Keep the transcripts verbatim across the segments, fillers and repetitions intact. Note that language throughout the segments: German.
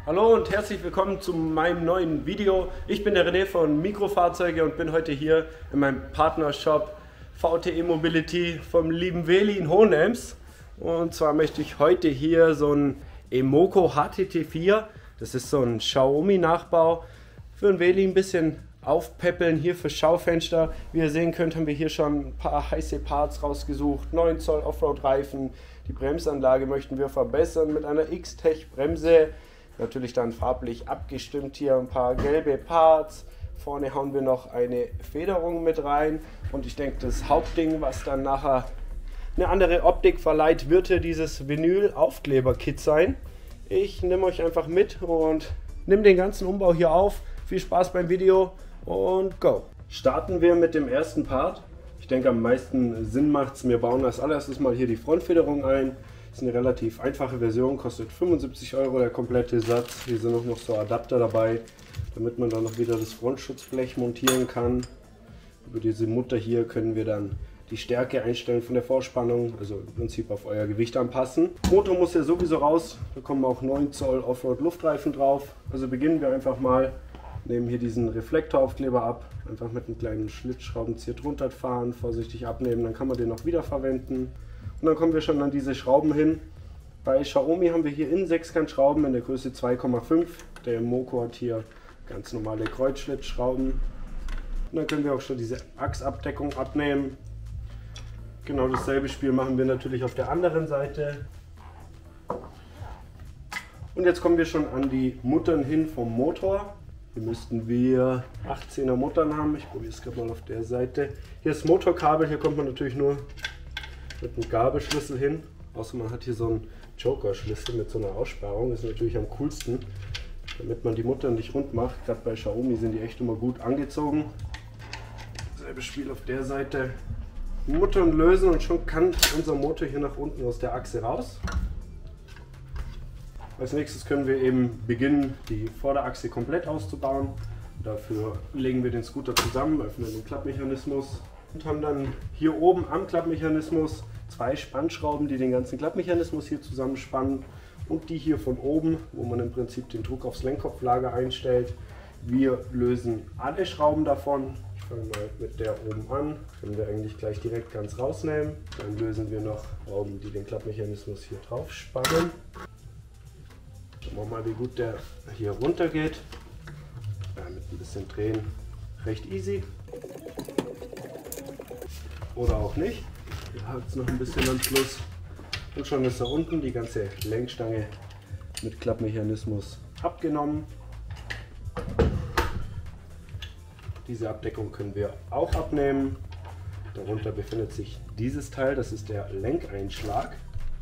Hallo und herzlich willkommen zu meinem neuen Video. Ich bin der René von Mikrofahrzeuge und bin heute hier in meinem Partnershop V T E Mobility vom lieben Weli in Hohenems. Und zwar möchte ich heute hier so ein Emoco H T T vier, das ist so ein Xiaomi-Nachbau, für den Weli ein bisschen aufpäppeln hier für Schaufenster. Wie ihr sehen könnt, haben wir hier schon ein paar heiße Parts rausgesucht. neun Zoll Offroad-Reifen, die Bremsanlage möchten wir verbessern mit einer X-Tech-Bremse. Natürlich dann farblich abgestimmt hier ein paar gelbe Parts. Vorne hauen wir noch eine Federung mit rein. Und ich denke, das Hauptding, was dann nachher eine andere Optik verleiht, wird hier dieses Vinyl-Aufkleber-Kit sein. Ich nehme euch einfach mit und nehme den ganzen Umbau hier auf. Viel Spaß beim Video und go! Starten wir mit dem ersten Part. Ich denke, am meisten Sinn macht es, wir bauen als allererstes mal hier die Frontfederung ein. Das ist eine relativ einfache Version, kostet fünfundsiebzig Euro der komplette Satz. Hier sind auch noch so Adapter dabei, damit man dann noch wieder das Frontschutzblech montieren kann. Über diese Mutter hier können wir dann die Stärke einstellen von der Vorspannung, also im Prinzip auf euer Gewicht anpassen. Motor muss ja sowieso raus, da kommen auch neun Zoll Offroad Luftreifen drauf. Also beginnen wir einfach mal, nehmen hier diesen Reflektoraufkleber ab, einfach mit einem kleinen Schlitzschraubenzieher drunter fahren, vorsichtig abnehmen, dann kann man den noch wieder verwenden. Und dann kommen wir schon an diese Schrauben hin. Bei Xiaomi haben wir hier in Sechskantschrauben in der Größe zwei Komma fünf. Der Emoco hat hier ganz normale Kreuzschlitzschrauben. Und dann können wir auch schon diese Achsabdeckung abnehmen. Genau dasselbe Spiel machen wir natürlich auf der anderen Seite. Und jetzt kommen wir schon an die Muttern hin vom Motor. Hier müssten wir achtzehner Muttern haben. Ich probiere es gerade mal auf der Seite. Hier ist das Motorkabel, hier kommt man natürlich nur mit einem Gabelschlüssel hin. Außer man hat hier so einen Joker-Schlüssel mit so einer Aussparung. Das ist natürlich am coolsten, damit man die Muttern nicht rund macht. Gerade bei Xiaomi sind die echt immer gut angezogen. Selbe Spiel auf der Seite. Muttern lösen und schon kann unser Motor hier nach unten aus der Achse raus. Als nächstes können wir eben beginnen, die Vorderachse komplett auszubauen. Dafür legen wir den Scooter zusammen, öffnen den Klappmechanismus und haben dann hier oben am Klappmechanismus zwei Spannschrauben, die den ganzen Klappmechanismus hier zusammenspannen und die hier von oben, wo man im Prinzip den Druck aufs Lenkkopflager einstellt. Wir lösen alle Schrauben davon. Ich fange mal mit der oben an, können wir eigentlich gleich direkt ganz rausnehmen. Dann lösen wir noch Schrauben, die den Klappmechanismus hier drauf spannen. Schauen wir mal, wie gut der hier runter geht. Ja, mit ein bisschen Drehen recht easy. Oder auch nicht. Hier hat es noch ein bisschen am Schluss. Und schon ist da unten die ganze Lenkstange mit Klappmechanismus abgenommen. Diese Abdeckung können wir auch abnehmen. Darunter befindet sich dieses Teil, das ist der Lenkeinschlag.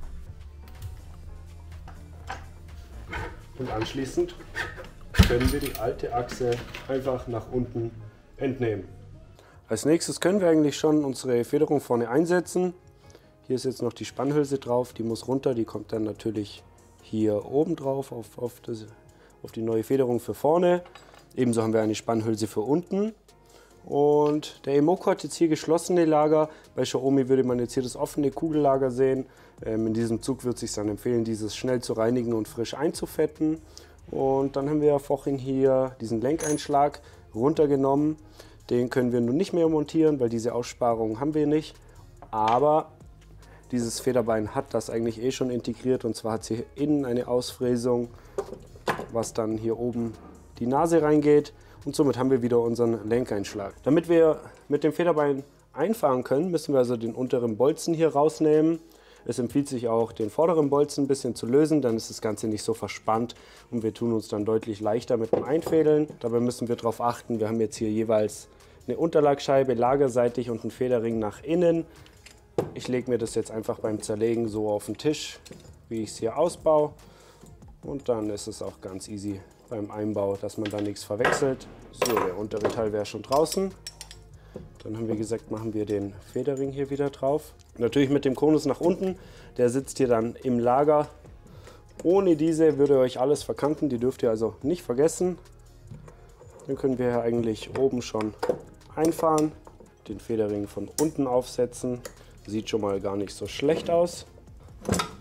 Und anschließend können wir die alte Achse einfach nach unten entnehmen. Als nächstes können wir eigentlich schon unsere Federung vorne einsetzen. Hier ist jetzt noch die Spannhülse drauf, die muss runter, die kommt dann natürlich hier oben drauf auf, auf, das, auf die neue Federung für vorne. Ebenso haben wir eine Spannhülse für unten. Und der Emoco hat jetzt hier geschlossene Lager. Bei Xiaomi würde man jetzt hier das offene Kugellager sehen. Ähm, in diesem Zug würde es sich dann empfehlen, dieses schnell zu reinigen und frisch einzufetten. Und dann haben wir vorhin hier diesen Lenkeinschlag runtergenommen. Den können wir nun nicht mehr montieren, weil diese Aussparung haben wir nicht. Aber dieses Federbein hat das eigentlich eh schon integriert. Und zwar hat sie innen eine Ausfräsung, was dann hier oben die Nase reingeht. Und somit haben wir wieder unseren Lenkeinschlag. Damit wir mit dem Federbein einfahren können, müssen wir also den unteren Bolzen hier rausnehmen. Es empfiehlt sich auch, den vorderen Bolzen ein bisschen zu lösen, dann ist das Ganze nicht so verspannt und wir tun uns dann deutlich leichter mit dem Einfädeln. Dabei müssen wir darauf achten, wir haben jetzt hier jeweils eine Unterlagscheibe lagerseitig und einen Federring nach innen. Ich lege mir das jetzt einfach beim Zerlegen so auf den Tisch, wie ich es hier ausbaue. Und dann ist es auch ganz easy beim Einbau, dass man da nichts verwechselt. So, der untere Teil wäre schon draußen. Dann haben wir gesagt, machen wir den Federring hier wieder drauf. Natürlich mit dem Konus nach unten, der sitzt hier dann im Lager. Ohne diese würde euch alles verkanten, die dürft ihr also nicht vergessen. Dann können wir hier eigentlich oben schon einfahren, den Federring von unten aufsetzen. Sieht schon mal gar nicht so schlecht aus.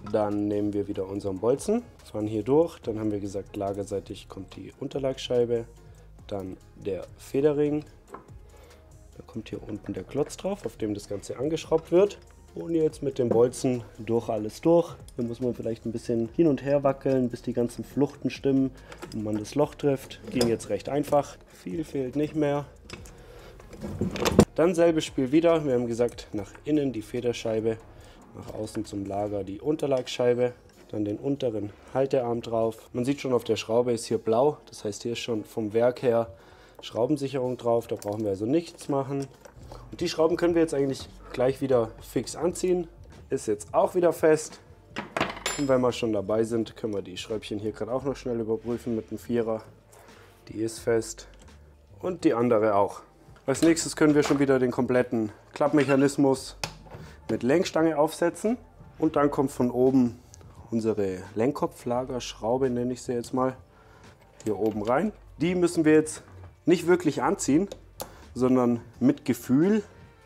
Dann nehmen wir wieder unseren Bolzen, fahren hier durch. Dann haben wir gesagt, lagerseitig kommt die Unterlagsscheibe, dann der Federring. Da kommt hier unten der Klotz drauf, auf dem das Ganze angeschraubt wird. Und jetzt mit dem Bolzen durch alles durch. Hier muss man vielleicht ein bisschen hin und her wackeln, bis die ganzen Fluchten stimmen und man das Loch trifft. Ging jetzt recht einfach. Viel fehlt nicht mehr. Dann selbes Spiel wieder. Wir haben gesagt, nach innen die Federscheibe, nach außen zum Lager die Unterlagsscheibe. Dann den unteren Haltearm drauf. Man sieht schon, auf der Schraube ist hier blau. Das heißt, hier ist schon vom Werk her Schraubensicherung drauf. Da brauchen wir also nichts machen. Und die Schrauben können wir jetzt eigentlich gleich wieder fix anziehen. Ist jetzt auch wieder fest. Und wenn wir schon dabei sind, können wir die Schräubchen hier gerade auch noch schnell überprüfen mit dem Vierer. Die ist fest. Und die andere auch. Als nächstes können wir schon wieder den kompletten Klappmechanismus mit Lenkstange aufsetzen. Und dann kommt von oben unsere Lenkkopflagerschraube, nenne ich sie jetzt mal, hier oben rein. Die müssen wir jetzt nicht wirklich anziehen, sondern mit Gefühl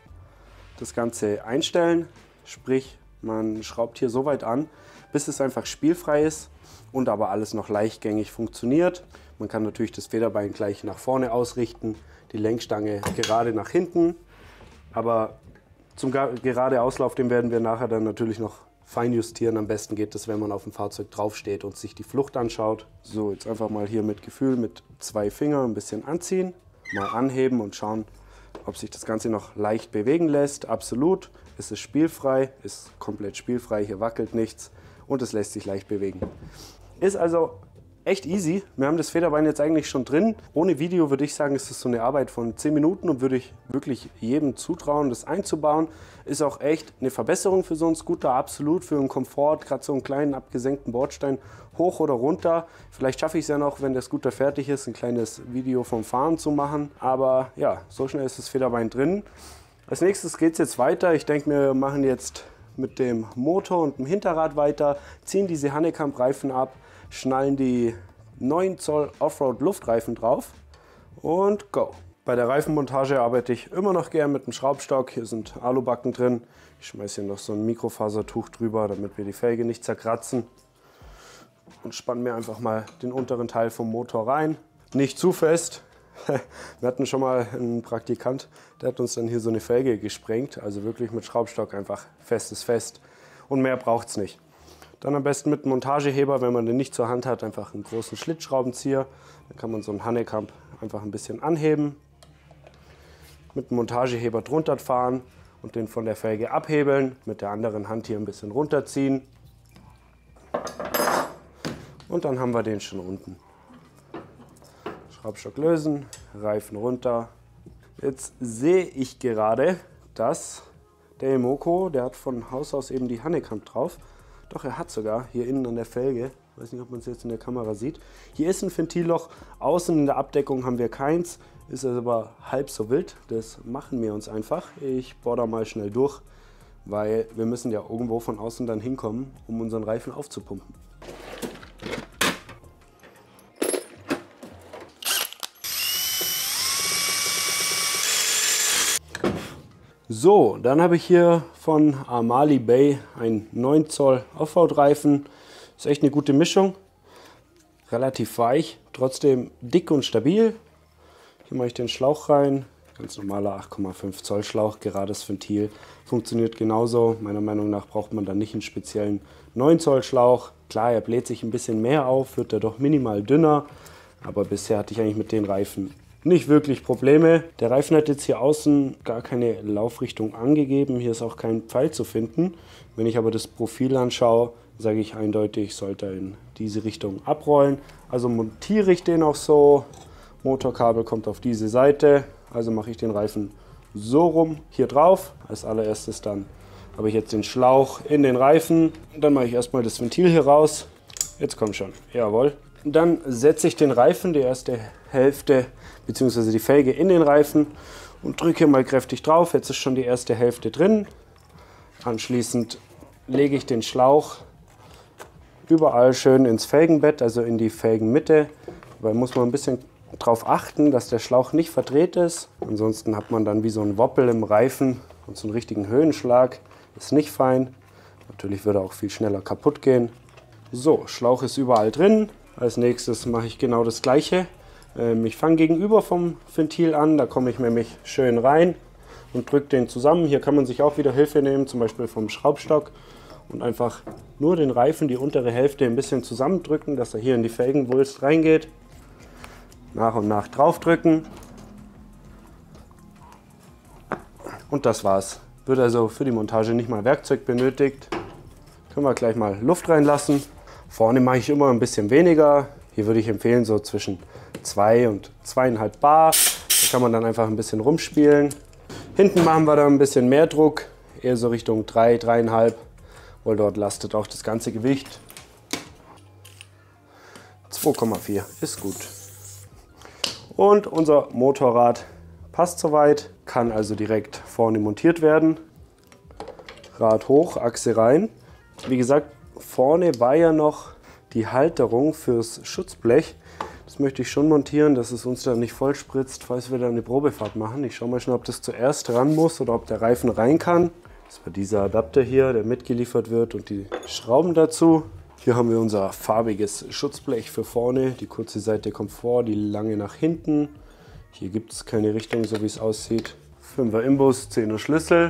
das Ganze einstellen. Sprich, man schraubt hier so weit an, bis es einfach spielfrei ist und aber alles noch leichtgängig funktioniert. Man kann natürlich das Federbein gleich nach vorne ausrichten, die Lenkstange gerade nach hinten. Aber zum gerade Auslauf, den werden wir nachher dann natürlich noch fein justieren. Am besten geht es, wenn man auf dem Fahrzeug draufsteht und sich die Flucht anschaut. So, jetzt einfach mal hier mit Gefühl mit zwei Fingern ein bisschen anziehen. Mal anheben und schauen, ob sich das Ganze noch leicht bewegen lässt. Absolut, es ist spielfrei, ist komplett spielfrei, hier wackelt nichts und es lässt sich leicht bewegen. Ist also echt easy. Wir haben das Federbein jetzt eigentlich schon drin. Ohne Video würde ich sagen, ist das so eine Arbeit von zehn Minuten und würde ich wirklich jedem zutrauen, das einzubauen. Ist auch echt eine Verbesserung für so einen Scooter, absolut für einen Komfort, gerade so einen kleinen abgesenkten Bordstein hoch oder runter. Vielleicht schaffe ich es ja noch, wenn der Scooter fertig ist, ein kleines Video vom Fahren zu machen. Aber ja, so schnell ist das Federbein drin. Als nächstes geht es jetzt weiter. Ich denke, wir machen jetzt mit dem Motor und dem Hinterrad weiter, ziehen diese Hanekamp-Reifen ab, schnallen die neun Zoll Offroad Luftreifen drauf und go. Bei der Reifenmontage arbeite ich immer noch gern mit dem Schraubstock. Hier sind Alubacken drin. Ich schmeiße hier noch so ein Mikrofasertuch drüber, damit wir die Felge nicht zerkratzen. Und spannen mir einfach mal den unteren Teil vom Motor rein. Nicht zu fest. Wir hatten schon mal einen Praktikant, der hat uns dann hier so eine Felge gesprengt. Also wirklich mit Schraubstock einfach festes Fest. Und mehr braucht es nicht. Dann am besten mit einem Montageheber, wenn man den nicht zur Hand hat, einfach einen großen Schlitzschraubenzieher. Dann kann man so einen Hanekamp einfach ein bisschen anheben. Mit dem Montageheber drunter fahren und den von der Felge abhebeln. Mit der anderen Hand hier ein bisschen runterziehen. Und dann haben wir den schon unten. Schraubstock lösen, Reifen runter. Jetzt sehe ich gerade, dass der Emoko, der hat von Haus aus eben die Hanekamp drauf. Doch, er hat sogar hier innen an der Felge, ich weiß nicht, ob man es jetzt in der Kamera sieht, hier ist ein Ventilloch, außen in der Abdeckung haben wir keins, ist aber halb so wild, das machen wir uns einfach. Ich bohre da mal schnell durch, weil wir müssen ja irgendwo von außen dann hinkommen, um unseren Reifen aufzupumpen. So, dann habe ich hier von Amali Bay einen neun Zoll Offroad-Reifen. Ist echt eine gute Mischung. Relativ weich, trotzdem dick und stabil. Hier mache ich den Schlauch rein. Ganz normaler acht Komma fünf Zoll Schlauch, gerades Ventil. Funktioniert genauso. Meiner Meinung nach braucht man dann nicht einen speziellen neun Zoll Schlauch. Klar, er bläht sich ein bisschen mehr auf, wird dadurch minimal dünner. Aber bisher hatte ich eigentlich mit den Reifen nicht wirklich Probleme. Der Reifen hat jetzt hier außen gar keine Laufrichtung angegeben. Hier ist auch kein Pfeil zu finden. Wenn ich aber das Profil anschaue, sage ich eindeutig, sollte er in diese Richtung abrollen. Also montiere ich den auch so. Motorkabel kommt auf diese Seite. Also mache ich den Reifen so rum hier drauf. Als allererstes dann habe ich jetzt den Schlauch in den Reifen. Dann mache ich erstmal das Ventil hier raus. Jetzt kommt schon. Jawohl. Dann setze ich den Reifen, die erste Hälfte bzw. die Felge in den Reifen und drücke mal kräftig drauf. Jetzt ist schon die erste Hälfte drin. Anschließend lege ich den Schlauch überall schön ins Felgenbett, also in die Felgenmitte. Dabei muss man ein bisschen darauf achten, dass der Schlauch nicht verdreht ist. Ansonsten hat man dann wie so einen Woppel im Reifen und so einen richtigen Höhenschlag. Ist nicht fein. Da Natürlich würde er auch viel schneller kaputt gehen. So, Schlauch ist überall drin. Als nächstes mache ich genau das gleiche. Ähm, ich fange gegenüber vom Ventil an, da komme ich nämlich schön rein und drücke den zusammen. Hier kann man sich auch wieder Hilfe nehmen, zum Beispiel vom Schraubstock. Und einfach nur den Reifen, die untere Hälfte, ein bisschen zusammendrücken, dass er hier in die Felgenwulst reingeht. Nach und nach draufdrücken. Und das war's. Wird also für die Montage nicht mal Werkzeug benötigt. Können wir gleich mal Luft reinlassen. Vorne mache ich immer ein bisschen weniger. Hier würde ich empfehlen, so zwischen zwei und zweieinhalb Bar. Da kann man dann einfach ein bisschen rumspielen. Hinten machen wir dann ein bisschen mehr Druck, eher so Richtung drei, dreieinhalb, weil dort lastet auch das ganze Gewicht. zwei Komma vier ist gut. Und unser Motorrad passt soweit, kann also direkt vorne montiert werden. Rad hoch, Achse rein. Wie gesagt, vorne war ja noch die Halterung fürs Schutzblech. Das möchte ich schon montieren, dass es uns dann nicht voll spritzt, falls wir dann eine Probefahrt machen. Ich schaue mal schon, ob das zuerst ran muss oder ob der Reifen rein kann. Das war dieser Adapter hier, der mitgeliefert wird, und die Schrauben dazu. Hier haben wir unser farbiges Schutzblech für vorne. Die kurze Seite kommt vor, die lange nach hinten. Hier gibt es keine Richtung, so wie es aussieht. fünfer Imbus, zehner Schlüssel.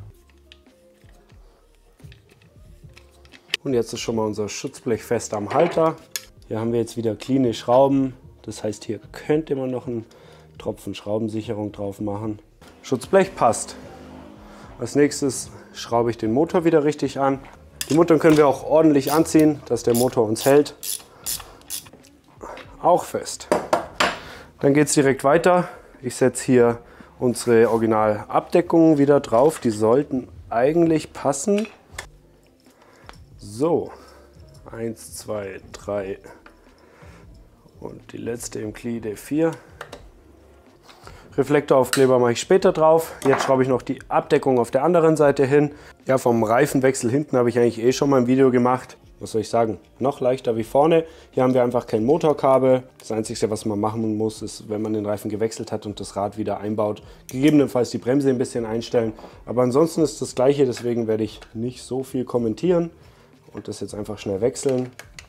Und jetzt ist schon mal unser Schutzblech fest am Halter. Hier haben wir jetzt wieder cleane Schrauben. Das heißt, hier könnte man noch einen Tropfen Schraubensicherung drauf machen. Schutzblech passt. Als nächstes schraube ich den Motor wieder richtig an. Die Muttern können wir auch ordentlich anziehen, dass der Motor uns hält. Auch fest. Dann geht es direkt weiter. Ich setze hier unsere Originalabdeckungen wieder drauf. Die sollten eigentlich passen. So, eins, zwei, drei und die letzte im Gliede vier. Reflektoraufkleber mache ich später drauf. Jetzt schraube ich noch die Abdeckung auf der anderen Seite hin. Ja, vom Reifenwechsel hinten habe ich eigentlich eh schon mal ein Video gemacht. Was soll ich sagen? Noch leichter wie vorne. Hier haben wir einfach kein Motorkabel. Das Einzige, was man machen muss, ist, wenn man den Reifen gewechselt hat und das Rad wieder einbaut, gegebenenfalls die Bremse ein bisschen einstellen. Aber ansonsten ist das Gleiche, deswegen werde ich nicht so viel kommentieren und das jetzt einfach schnell wechseln.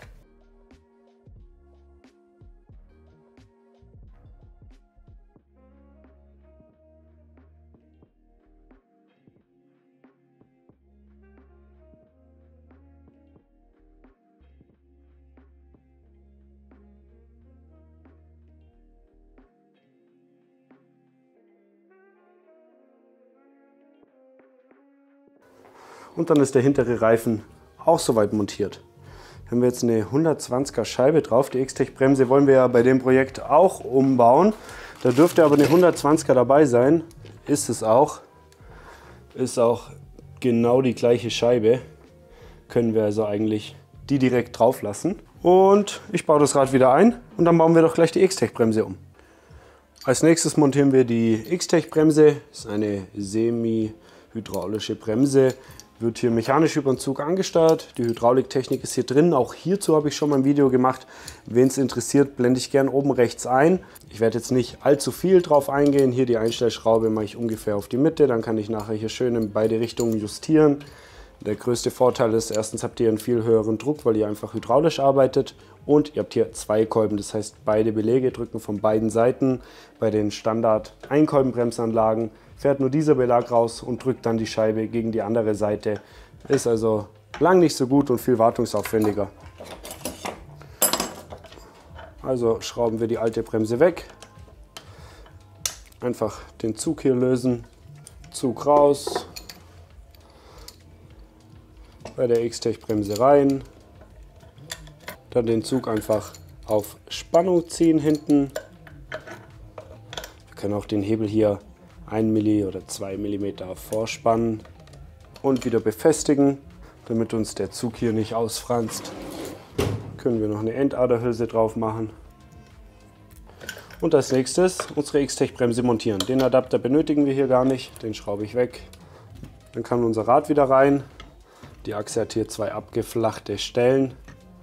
Und dann ist der hintere Reifen auch soweit montiert. Hier haben wir jetzt eine hundertzwanziger Scheibe drauf. Die X-Tech-Bremse wollen wir ja bei dem Projekt auch umbauen. Da dürfte aber eine hundertzwanziger dabei sein. Ist es auch. Ist auch genau die gleiche Scheibe. Können wir also eigentlich die direkt drauf lassen. Und ich baue das Rad wieder ein und dann bauen wir doch gleich die X-Tech-Bremse um. Als nächstes montieren wir die X-Tech-Bremse. Das ist eine semi-hydraulische Bremse. Wird hier mechanisch über den Zug angesteuert. Die Hydrauliktechnik ist hier drin. Auch hierzu habe ich schon mal ein Video gemacht. Wen es interessiert, blende ich gern oben rechts ein. Ich werde jetzt nicht allzu viel drauf eingehen. Hier die Einstellschraube mache ich ungefähr auf die Mitte. Dann kann ich nachher hier schön in beide Richtungen justieren. Der größte Vorteil ist, erstens habt ihr einen viel höheren Druck, weil ihr einfach hydraulisch arbeitet. Und ihr habt hier zwei Kolben. Das heißt, beide Belege drücken von beiden Seiten. Bei den Standard-Einkolbenbremsanlagen fährt nur dieser Belag raus und drückt dann die Scheibe gegen die andere Seite. Ist also lang nicht so gut und viel wartungsaufwendiger. Also schrauben wir die alte Bremse weg. Einfach den Zug hier lösen. Zug raus. Bei der X-Tech-Bremse rein. Dann den Zug einfach auf Spannung ziehen hinten. Wir können auch den Hebel hier ein Millimeter oder zwei Millimeter vorspannen und wieder befestigen, damit uns der Zug hier nicht ausfranst. Können wir noch eine Endaderhülse drauf machen. Und als nächstes unsere X-Tech-Bremse montieren. Den Adapter benötigen wir hier gar nicht, den schraube ich weg. Dann kann unser Rad wieder rein. Die Achse hat hier zwei abgeflachte Stellen.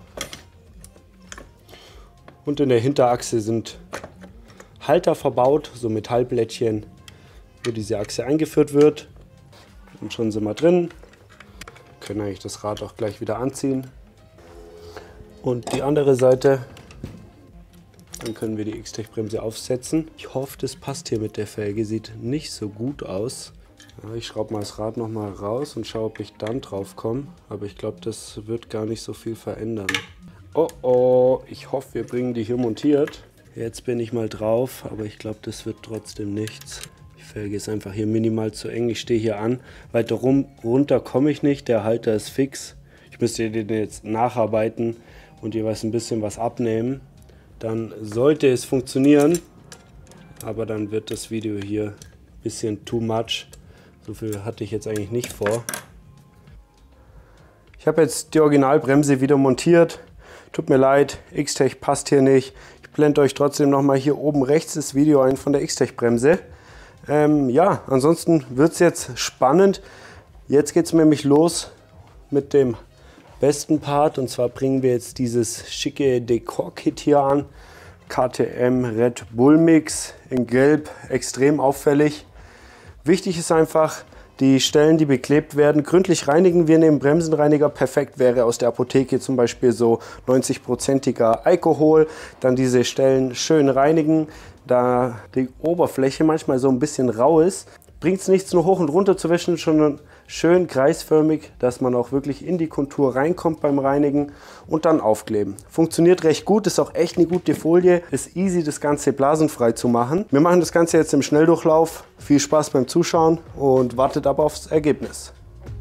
Und in der Hinterachse sind Halter verbaut, so Metallplättchen, wo diese Achse eingeführt wird. Und schon sind wir drin. können eigentlich das Rad auch gleich wieder anziehen. Und die andere Seite, dann können wir die X-Tech-Bremse aufsetzen. Ich hoffe, das passt hier mit der Felge, sieht nicht so gut aus. Ja, ich schraube mal das Rad noch mal raus und schaue, ob ich dann drauf komme. Aber ich glaube, das wird gar nicht so viel verändern. Oh oh, ich hoffe, wir bringen die hier montiert. Jetzt bin ich mal drauf, aber ich glaube, das wird trotzdem nichts. Die Felge ist einfach hier minimal zu eng. Ich stehe hier an. Weiter rum, runter komme ich nicht. Der Halter ist fix. Ich müsste den jetzt nacharbeiten und jeweils ein bisschen was abnehmen. Dann sollte es funktionieren. Aber dann wird das Video hier ein bisschen too much. So viel hatte ich jetzt eigentlich nicht vor. Ich habe jetzt die Originalbremse wieder montiert. Tut mir leid, X-Tech passt hier nicht. Ich blende euch trotzdem noch mal hier oben rechts das Video ein von der X-Tech-Bremse. Ähm, ja, ansonsten wird es jetzt spannend. Jetzt geht es nämlich los mit dem besten Part. Und zwar bringen wir jetzt dieses schicke Dekor-Kit hier an. K T M Red Bull Mix in Gelb, extrem auffällig. Wichtig ist einfach, die Stellen, die beklebt werden, gründlich reinigen. Wir nehmen Bremsenreiniger. Perfekt wäre aus der Apotheke zum Beispiel so neunzig prozentiger Alkohol. Dann diese Stellen schön reinigen. Da die Oberfläche manchmal so ein bisschen rau ist, bringt es nichts, nur hoch und runter zu wischen, sondern schön kreisförmig, dass man auch wirklich in die Kontur reinkommt beim Reinigen und dann aufkleben. Funktioniert recht gut, ist auch echt eine gute Folie, ist easy, das Ganze blasenfrei zu machen. Wir machen das Ganze jetzt im Schnelldurchlauf. Viel Spaß beim Zuschauen und wartet aber aufs Ergebnis.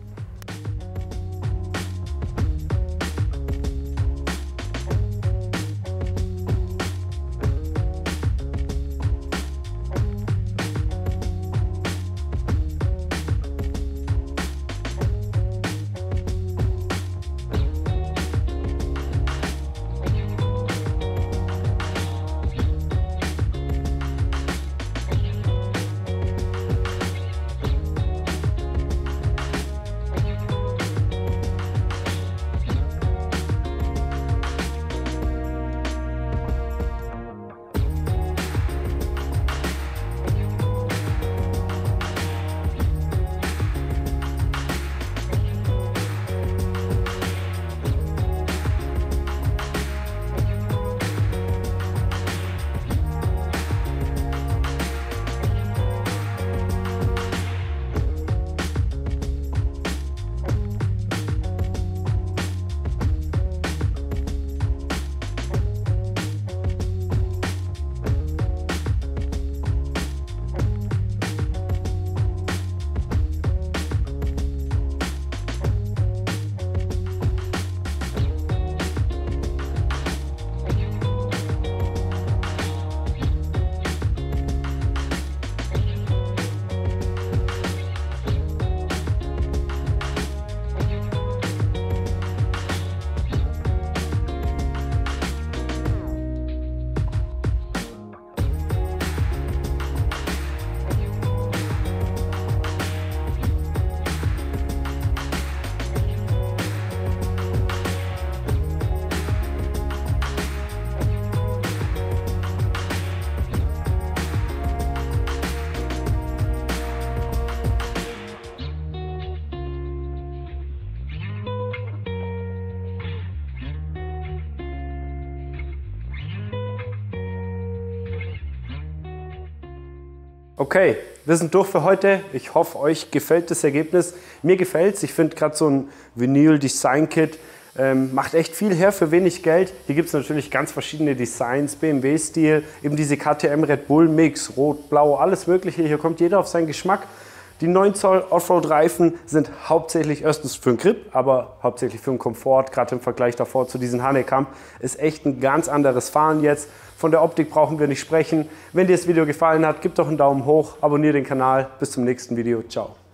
Okay, wir sind durch für heute. Ich hoffe, euch gefällt das Ergebnis. Mir gefällt es. Ich finde gerade so ein Vinyl-Design-Kit ähm, macht echt viel her für wenig Geld. Hier gibt es natürlich ganz verschiedene Designs, B M W-Stil, eben diese K T M Red Bull Mix, Rot, Blau, alles Mögliche. Hier kommt jeder auf seinen Geschmack. Die neun Zoll Offroad-Reifen sind hauptsächlich erstens für den Grip, aber hauptsächlich für den Komfort, gerade im Vergleich davor zu diesen Hanekamp. Ist echt ein ganz anderes Fahren jetzt. Von der Optik brauchen wir nicht sprechen. Wenn dir das Video gefallen hat, gib doch einen Daumen hoch, abonniere den Kanal. Bis zum nächsten Video. Ciao.